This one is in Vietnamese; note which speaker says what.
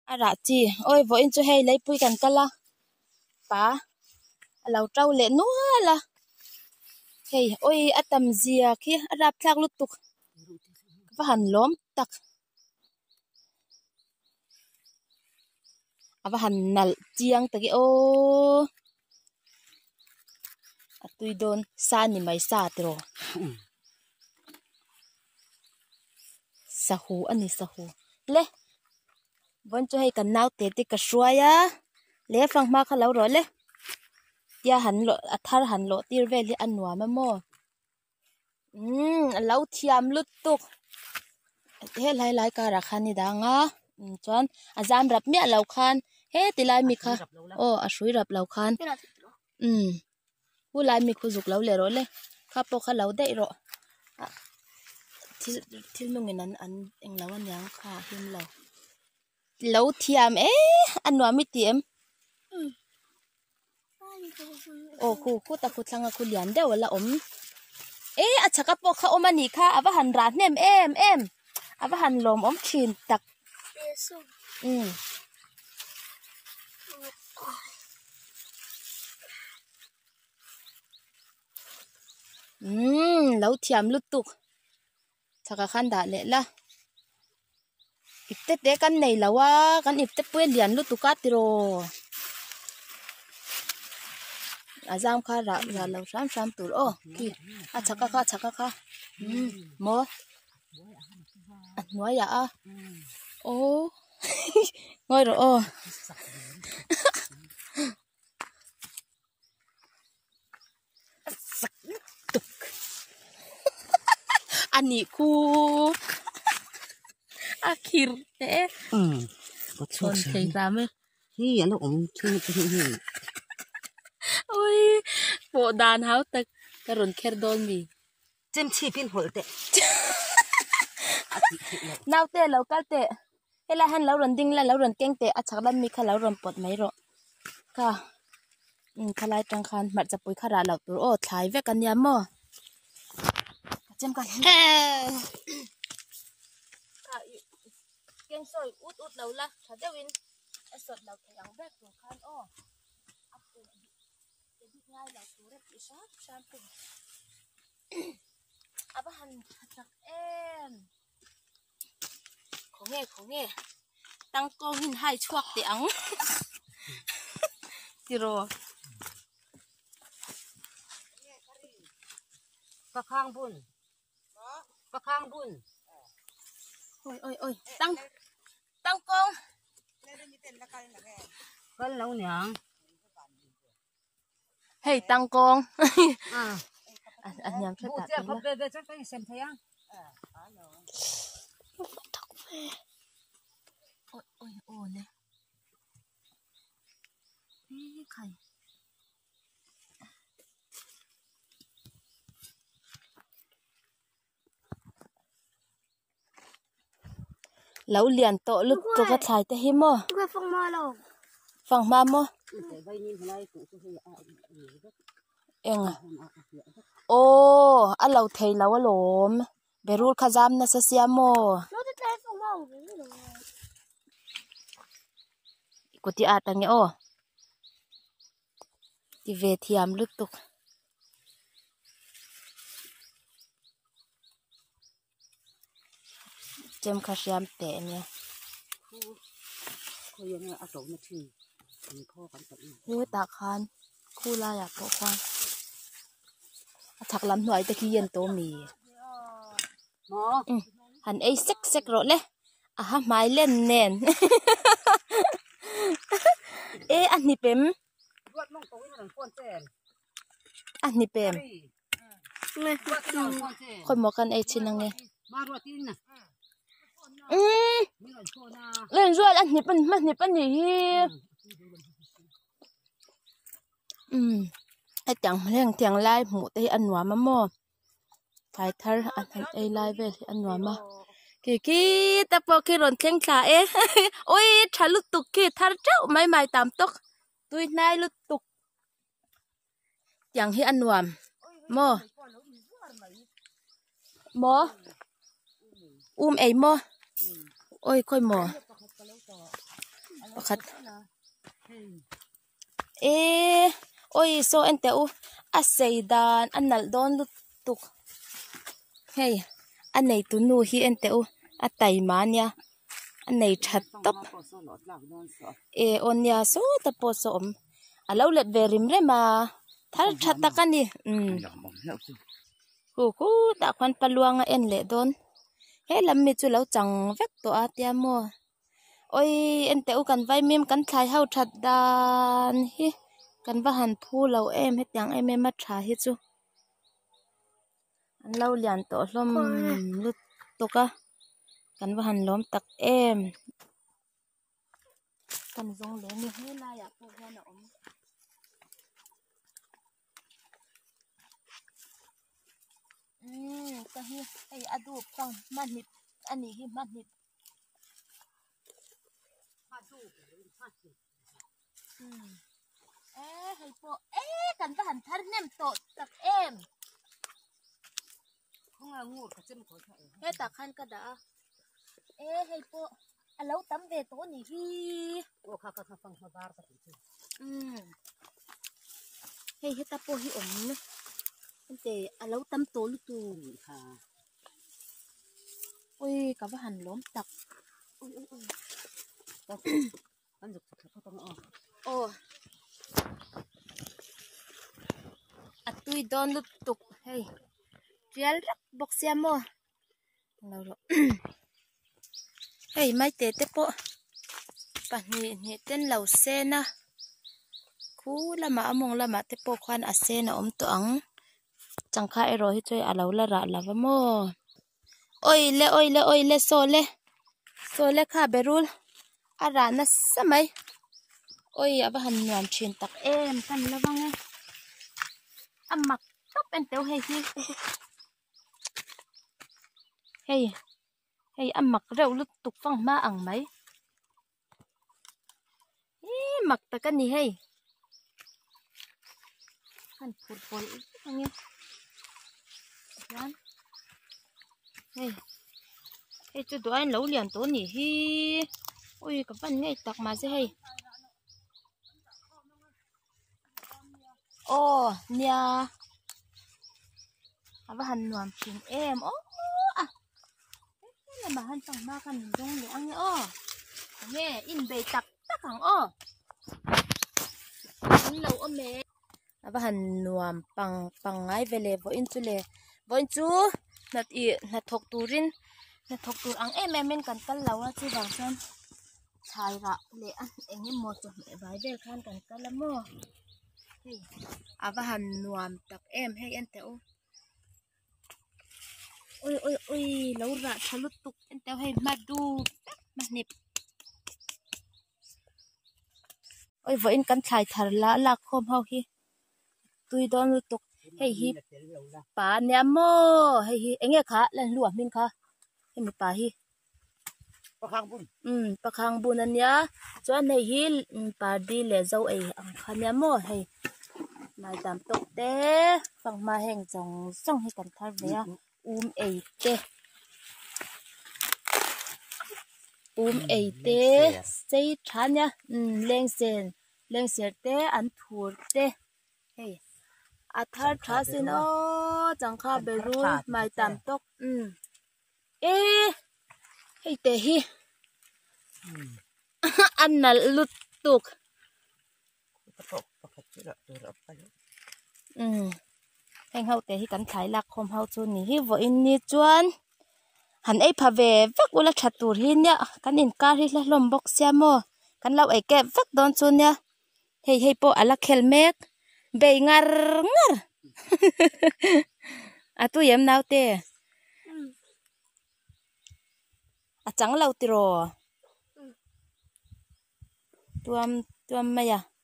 Speaker 1: à rạ chi ôi vội cho hay lấy pui cần cala pa lau trâu lệ núa là hey ôi à tầm gì kia à rạp thạc lút tục và hẳn lóm tắc à và hẳn nal chiang tagi ô à tui don sa ni mai sa tro sahu ani sahu le vẫn cho hay cần nào tết thì cả suaya lẽ phăng ma khá lâu rồi lẽ tia hẳn lộ thar hẳn lộ tia về li ăn nua mà mò lâu thiam lút tục thế lại lại cả ra khăn đi đang á chọn azam rập mẹ lâu khăn hết thì lại mi kha ô suy rập lâu khăn u lại mi khu dục lâu lẹ rồi lẽ khá po khá lâu đấy rồi thì nung người ăn anh lâu anh yang kha hiếm lâu lâu thiam ăn nua mi tiệm ô khu ta khu thang khu lian đây là à chắc po kha ôm anh kha à hàn rát nem em à hàn lom chin tak lâu thiam lút tục chắc khăn đã lệ la ít tết đấy căn này là wa căn ít tết quên liền lút tục cát rồi azam kha ra lâu sam tur ô kì à chắc kha mo nói ya ô ngồi rồi ô anh khu akhir thế còn thấy ra mới
Speaker 2: hi nó cũng chưa
Speaker 1: ôi bộ đàn háo tật cái rốn kher đôn gì
Speaker 2: chém chi pin hol tệ
Speaker 1: nào tệ lâu cá tệ hay là hắn lâu rốn đinh là lâu rốn keng tệ à chắc là mi khá lâu rốn bọt mấy rồi cả khá lại trăng khan mặt dập bụi khá ra lâu tur ô thái về căn nhà mò chém cả keng soi út lâu la thật đấy win sọt lâu thấy áo bếp của khan ô ngay là số rất ít sát sang cùng à bác hành thật em khó nghe tăng cô hình hai chuột tiếng thì rồi
Speaker 2: các khang bún
Speaker 1: ôi tăng công
Speaker 2: con lâu nhở
Speaker 1: hey tăng công anh nhắm cho ta
Speaker 2: về chắc phải xem thấy
Speaker 1: ôi nè khai lâu liền tổ lúc tôi có thay tay hiếm mò phẳng ma mò em à ô anh lâu thầy lâu anh lồm berul khazam na sa siya mo ikuti atang niya oh ti về thiam lutuk jem khasiam te niya hui ta khan khu la ya po khan chắc lắm nói tới khi yên tô mì hắn ấy xích rồi lẽ à mái lên nền ê anh nịp em khôi một con ấy trên năng nghe lên rồi anh nịp anh nhỉ ai chẳng lên tiếng lai một tay ăn hóa mà mò phải thar ăn ai lai về ăn hóa mà kì ta bỏ cái rốn keng khá ôi trả lút tục kì thar cháu mày tạm tốc tôi nay lút tục chẳng hi ăn hóa mò ấy mò ôi khôi mò khát ê ôi so anh teo à xây đàn anh nal don lút tục hey anh này tụi nu hi anh teo à tay mà nha anh này chặt tóc ê on nha số tập po so à lâu lết về rim re mà thal chặt ta cái đi cú đã quan paluang en lệ don he làm mi chu lâu chẳng vét to à tia mua ôi anh teo cần vai mem cần thay hao chặt đàn hi cần va hành thu lâu em hết tiếng em mất trả hết chú anh lâu liền tổ lom lút to cả cần va hành lom tắc em cần dùng để như thế này à cô hoa nọ cái hi cái adu pang manit anh hi manit hay po cần va hành thân nem tổ tắc em
Speaker 2: không là ngu cả chân khỏi chạy
Speaker 1: hết tắc khăn cả đã hay po à lâu tắm về tối này hi
Speaker 2: ô khá phăng phá bar cả
Speaker 1: hay hết ta po hi ổn nữa anh tề à lâu tắm tối lúc tu ôi cả va hành lóm tắc ôi
Speaker 2: anh dục thật không
Speaker 1: ồ à tôi đón lúc tục hey rial rắc bọc xe mua lâu rồi hey mai tê tê po bạn nhị tên lầu xe na cú là mà mong là mà tê po khoan à xe na toang chẳng khai rồi chơi à lâu là rạ là vamo ôi le so le kha berul à rạ na sa mai ôi à bà hành nhàn truyền tắc em cần là văng nghe âm mặc tóc em téo hay hi hay âm mặc râu lút tục văng ma ẳng mấy mặc ta cái gì hay hành phụt văng nghe hay cho tụi anh lẩu liền tối nhỉ hi ôi cái phần này tắc mà sẽ hay ô nia à bà hành làm chuyện em à là mà hành tặng ma cần dùng để ăn nhá nghe in bề tắc tắc hẳn ăn lâu ôm mẹ à bà hành làm bằng ngay về lề vội chú nạt thọc turin nạt thọc tur ăn em mình cần cắt lâu á chứ bằng xem xài ra để ăn em như một chỗ mẹ vài về khan cần cắt lắm mò à và hành nuam tập em hay anh teo ôi lâu ra thà lút tục anh teo hay mà đu mà nịp ôi vậy anh cần xài thà là không hao hi tôi đón lút tục hay hi bà nhà mò hay hi anh nghe khá lên lúa mình khá hay một bà hi bà khang bún anh nhá cho anh này hi bà đi lẻ dâu ấy ăn khá nhà mò hay mai đam tóc té phẳng mà hẹn dòng xong hay cần thay về ấy té xây chán nhá lên xe té ăn thua té hey à thar chả xin ô chẳng kha bê ru mai đam tóc hey té hi ăn là lụt tục anh hậu tế hi cần thái lạc không hậu chun ni hi vội ni chuan hắn ấy phá về vác ula chặt tủi hi nhá cần in car hi là lom box xe mo cần lau ấy kẹp vác đón chun nhá hey po ala helmet bay ngar à tu yếm nào tê à chẳng lau tiro tuam mày à